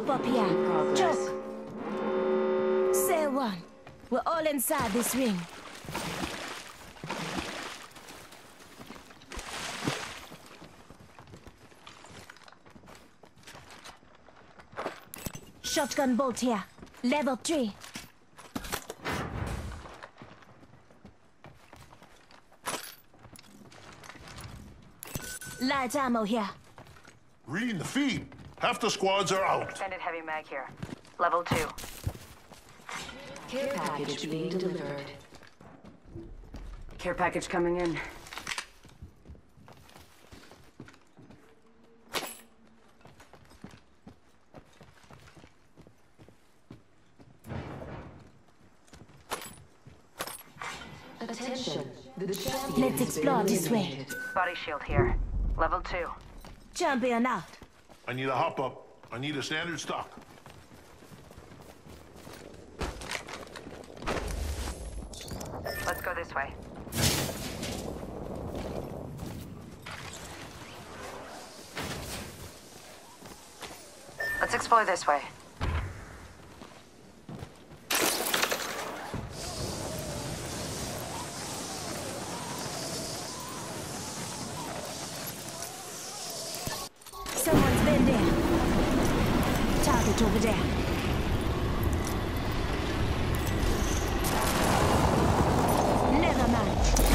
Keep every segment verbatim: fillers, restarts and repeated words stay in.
Move up here. Choke. Say one. We're all inside this ring. Shotgun bolt here. Level three. Light ammo here. Reading the feed. Half the squads are out. Extended heavy mag here. Level two. Care package being delivered. Care package coming in. Attention. The champion Let's has explore been this way. eliminated. Body shield here. Level two. Champion out. I need a hop up. I need a standard stock. Let's go this way. Let's explore this way. Someone's been there. Target over there. Never mind.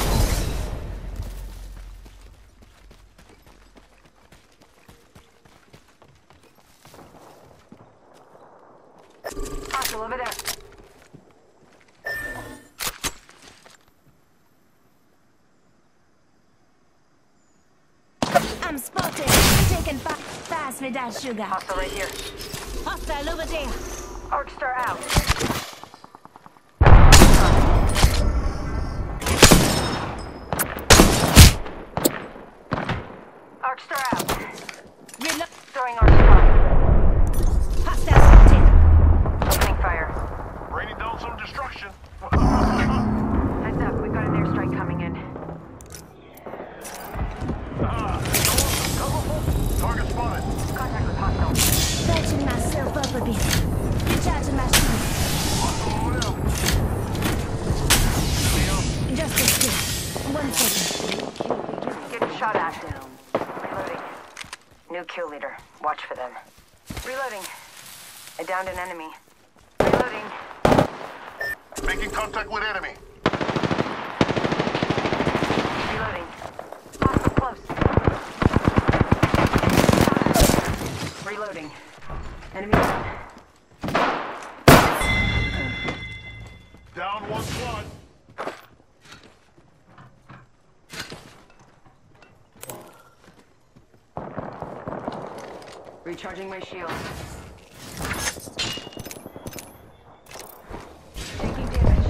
Hostile over there. I'm spotted. Taken fa fast without sugar. Hostile right here. Hostile over there. Arcstar out. Arcstar out. Reload. Throwing Arcstar. Hostile spotted. Opening fire. Raining down some destruction. Heads up, we've got an airstrike coming in. Ah, cover. Target spotted. Contact with hostile. Patching myself up a bit. Recharging my shield. Hostile over there. Just a sec. One second. Getting shot at. Reloading. New kill leader. Watch for them. Reloading. I downed an enemy. Reloading. Making contact with enemy. Reloading. Hostile close. Reloading. Enemy down. Down one squad. Recharging my shield. Taking damage.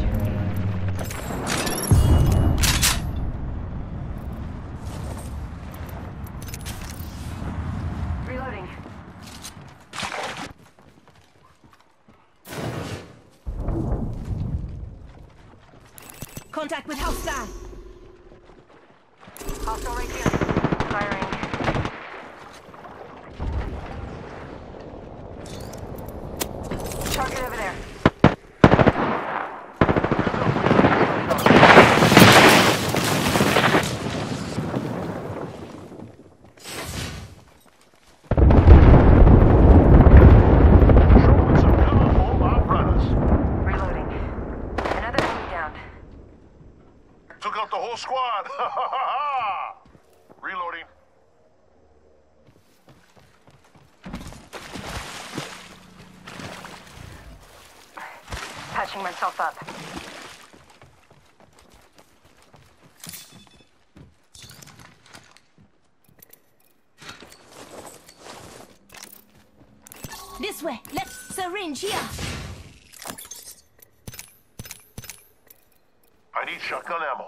Reloading. Contact with hostile. Hostile right here. Firing. Target over there. Showing some colorful apparatus. Reloading. Another enemy down. Took out the whole squad. Reloading. Patching myself up. This way. Let's syringe here. I need shotgun ammo.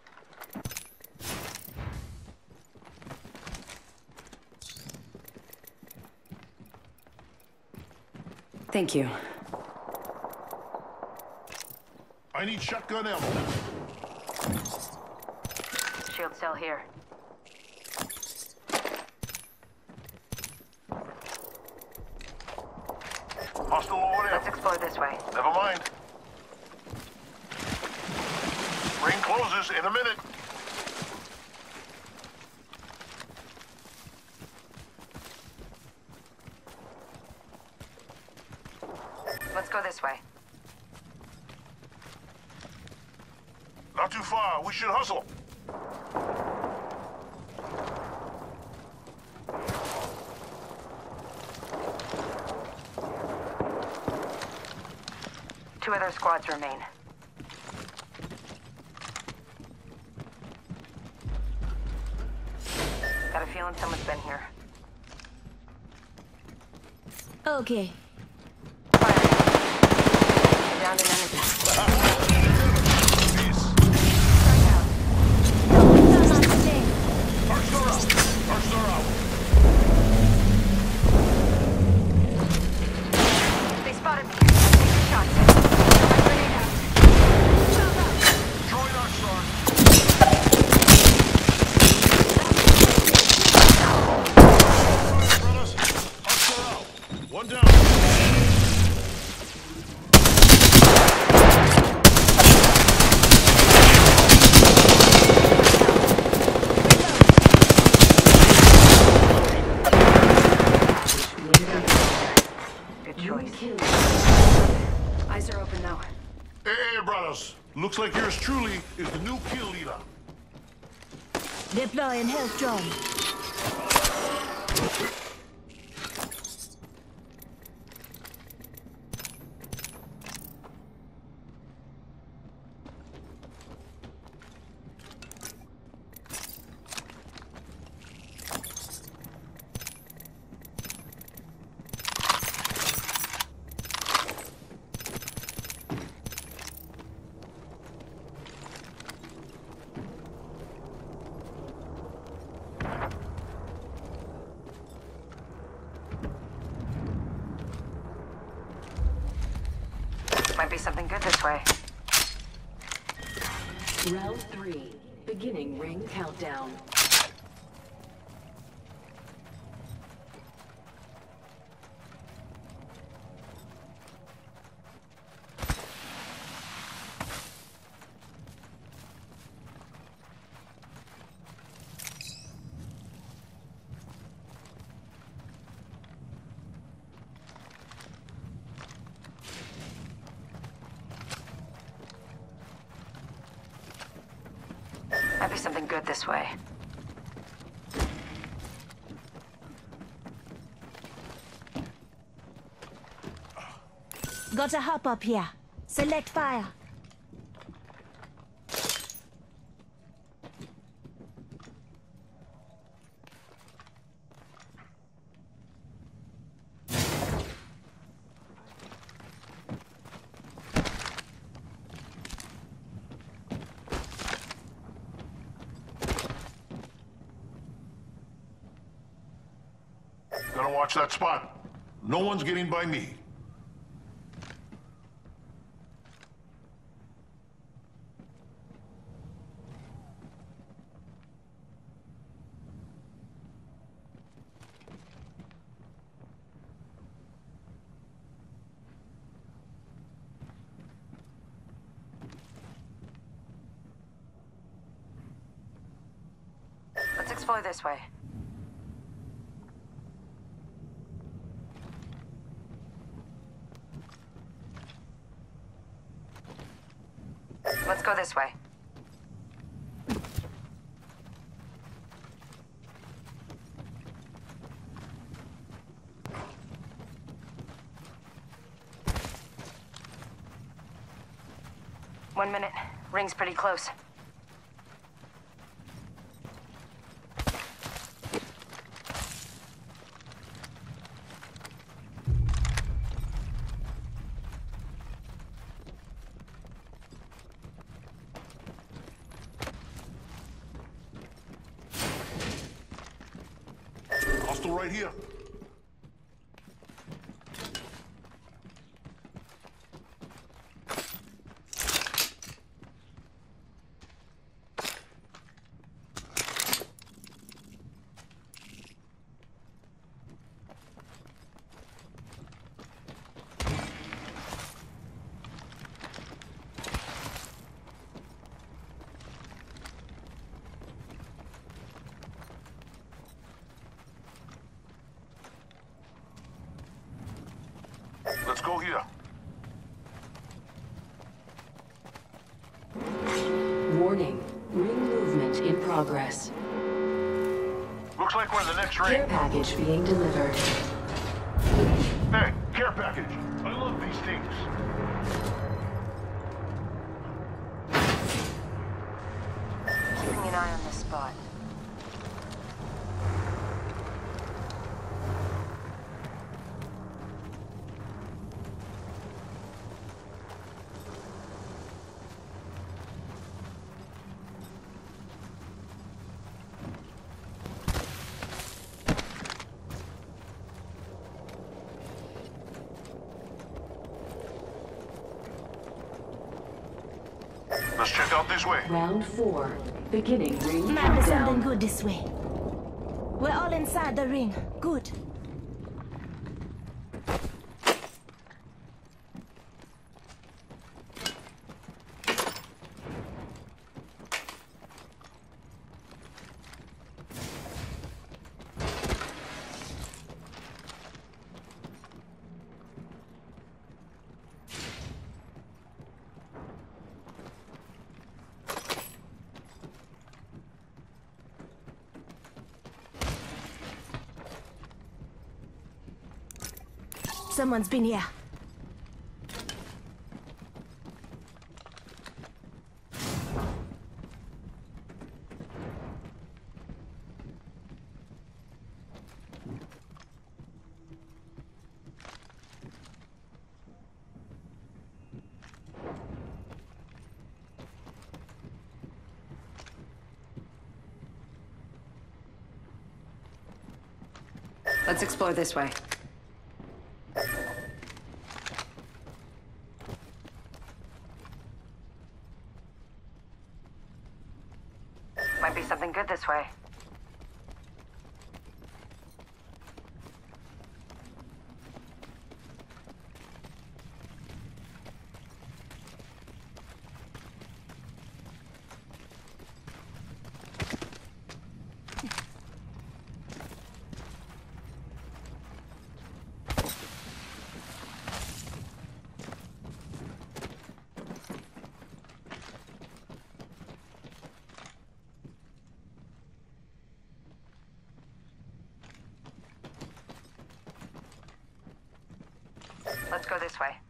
Thank you. I need shotgun ammo. Shield cell here. Hostile over there. Let's explore this way. Never mind. Ring closes in a minute. Let's go this way. Not too far. We should hustle. Two other squads remain. Got a feeling someone's been here. Okay. Fire. Down to enemy. Peace. Strike out. Arcs are out. Arcs are out. They spotted me. Taking shots. My grenade out. Chop out. Throwing arc star. Brothers, arcs are out. One down. Good choice. Eyes are open now. Hey, hey, brothers. Looks like yours truly is the new kill leader. Deploying health drone. Might be something good this way. Round three. Beginning ring countdown. Might be something good this way. Got a hop up here. Select fire. Gotta watch that spot. No one's getting by me. Let's explore this way. Let's go this way. One minute. Ring's pretty close. Hostile right here. Warning. Ring movement in progress. Looks like we're in the next Care ring. package being delivered. Hey, care package. I love these things. Keeping an eye on this spot. Let's check out this way. Round four. Beginning ring Might be something countdown. good this way. We're all inside the ring. Good. Someone's been here. Let's explore this way. Might be something good this way. Let's go this way.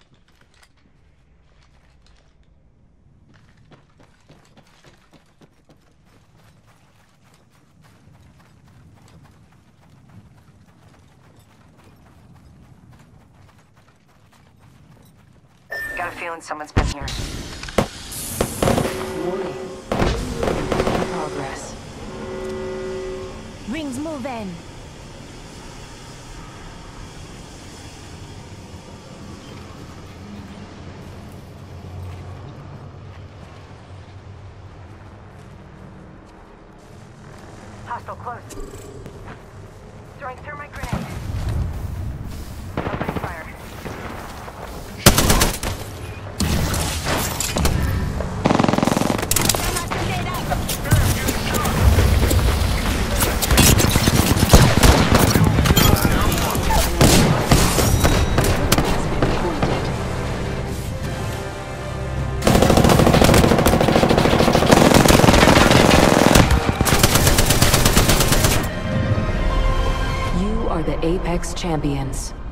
Got a feeling someone's been here. Warning. Ring movement in progress. Rings moving. Hostile close. Throwing thermite grenade. Opening fire. You are the Apex Champions.